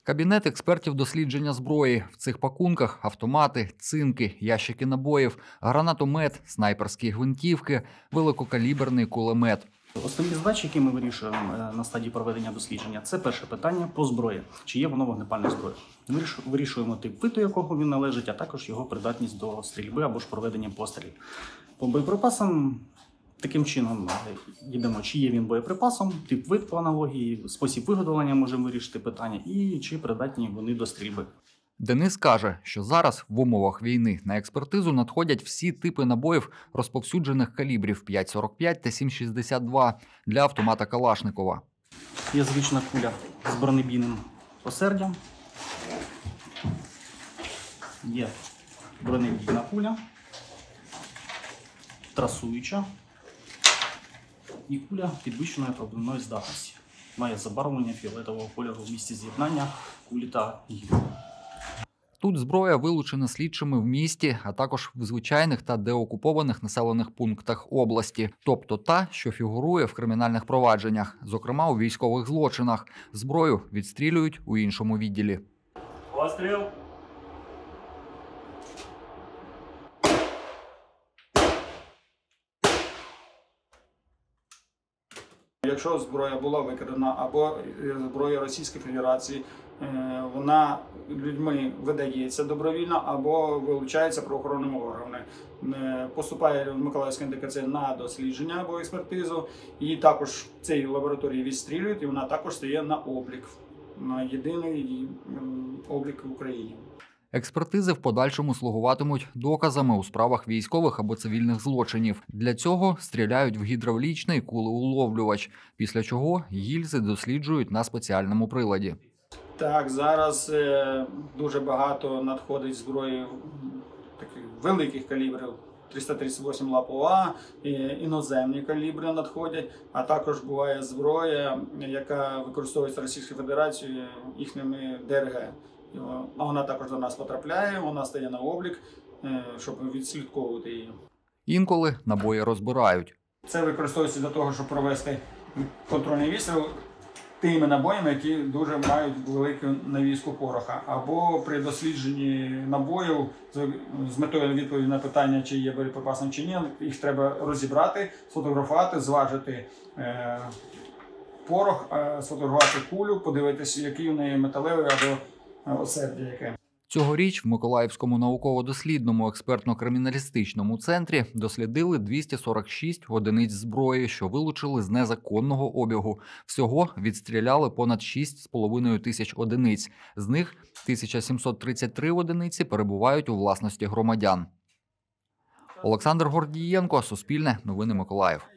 Кабінет експертів дослідження зброї. В цих пакунках автомати, цинки, ящики набоїв, гранатомет, снайперські гвинтівки, великокаліберний кулемет. Основні задачі, які ми вирішуємо на стадії проведення дослідження, це перше питання по зброї. Чи є воно вогнепальною зброєю? Вирішуємо тип виду, якого він належить, а також його придатність до стрільби або ж проведення пострілів. По боєприпасам таким чином йдемо, чи є він боєприпасом, тип вид по аналогії, спосіб виготовлення можемо вирішити питання і чи придатні вони до стрільби. Денис каже, що зараз в умовах війни на експертизу надходять всі типи набоїв розповсюджених калібрів 5,45 та 7,62 для автомата Калашникова. Є звична куля з бронебійним осердям. Є бронебійна куля, трасуюча і куля підвищеної пробивної здатності. Має забарвлення фіолетового кольору в місці з'єднання кулі та гільзи. Тут зброя вилучена слідчими в місті, а також в звичайних та деокупованих населених пунктах області. Тобто та, що фігурує в кримінальних провадженнях, зокрема у військових злочинах. Зброю відстрілюють у іншому відділі. Постріл! Якщо зброя була викрадена або зброя Російської Федерації, вона людьми видається добровільно або вилучається правоохоронними органами. Поступає в Миколаївський НДКЦ на дослідження або експертизу, і також в цій лабораторії відстрілюють, і вона також стає на облік, на єдиний облік в Україні. Експертизи в подальшому слугуватимуть доказами у справах військових або цивільних злочинів. Для цього стріляють в гідравлічний кулеуловлювач, після чого гільзи досліджують на спеціальному приладі. Так, зараз дуже багато надходить зброї таких великих калібрів, 338 ЛАПОА, іноземні калібри надходять, а також буває зброя, яка використовується Російською Федерацією їхніми ДРГ. Вона також до нас потрапляє, вона стає на облік, щоб відслідковувати її. Інколи набої розбирають. Це використовується для того, щоб провести контрольний відстріл тими набоями, які дуже мають велику навіску пороха. Або при дослідженні набоїв з метою відповіді на питання, чи є боєприпасом чи ні, їх треба розібрати, сфотографувати, зважити порох, сфотографувати кулю, подивитися, який в неї металевий або осердя яке. Цьогоріч в Миколаївському науково-дослідному експертно-криміналістичному центрі дослідили 246 одиниць зброї, що вилучили з незаконного обігу. Всього відстріляли понад 6,5 тисяч одиниць. З них 1733 одиниці перебувають у власності громадян. Олександр Гордієнко, Суспільне, Новини Миколаїв.